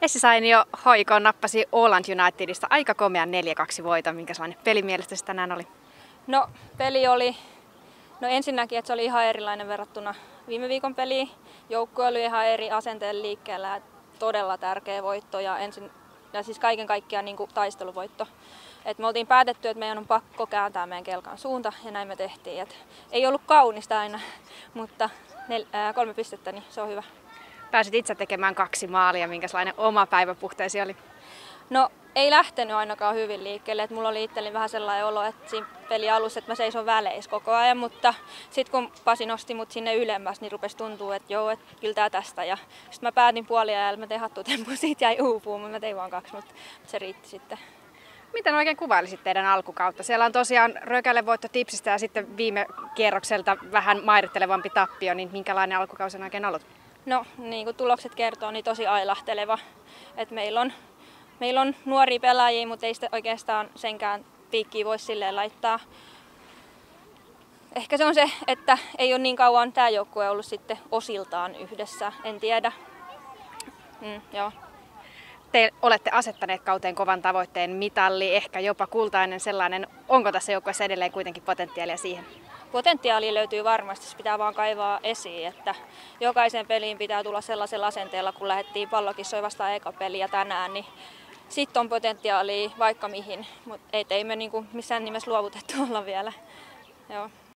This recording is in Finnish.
Essi Sainio HJK nappasi Åland Unitedista aika komean 4-2 voiton. Minkälainen peli mielestäsi tänään oli? No peli oli, ensinnäkin, että se oli ihan erilainen verrattuna viime viikon peliin. Joukkue oli ihan eri asenteen liikkeellä, todella tärkeä voitto ja siis kaiken kaikkiaan niin kuin taisteluvoitto. Et me oltiin päätetty, että meidän on pakko kääntää meidän kelkan suunta ja näin me tehtiin. Et ei ollut kaunista aina, mutta 3 pistettä, niin se on hyvä. Pääsit itse tekemään 2 maalia. Minkälainen oma päiväpuhteesi oli? No ei lähtenyt ainakaan hyvin liikkeelle. Et mulla oli itselleni vähän sellainen olo, että siinä pelin alussa, että mä seison väleissä koko ajan. Mutta sitten kun Pasi nosti mut sinne ylemmäs, niin rupesi tuntua, että joo, että kyllä tää tästä. Ja sitten mä päätin puoliajalla, mä tein hattutempu, siitä jäi uupuun, mutta mä tein vaan 2, mutta se riitti sitten. Miten oikein kuvailisit teidän alkukautta? Siellä on tosiaan Rökäle voitto Tipsistä ja sitten viime kierrokselta vähän mairittelevampi tappio, niin minkälainen alkukausi on oikein ollut? No niin kuin tulokset kertoo, niin tosi ailahteleva. Et meillä on nuoria pelaajia, mutta ei sitä oikeastaan senkään piikkiä voi silleen laittaa. Ehkä se on se, että ei ole niin kauan tämä joukkue ollut sitten osiltaan yhdessä, en tiedä. Joo. Te olette asettaneet kauteen kovan tavoitteen, mitalli, ehkä jopa kultainen sellainen. Onko tässä joukkueessa edelleen kuitenkin potentiaalia siihen? Potentiaalia löytyy varmasti, se pitää vaan kaivaa esiin, että jokaisen peliin pitää tulla sellaisella asenteella, kun lähdettiin Pallokissoja vastaan eka peliä tänään, niin sitten on potentiaalia vaikka mihin, mutta ei me niinku missään nimessä luovutettu olla vielä. Joo.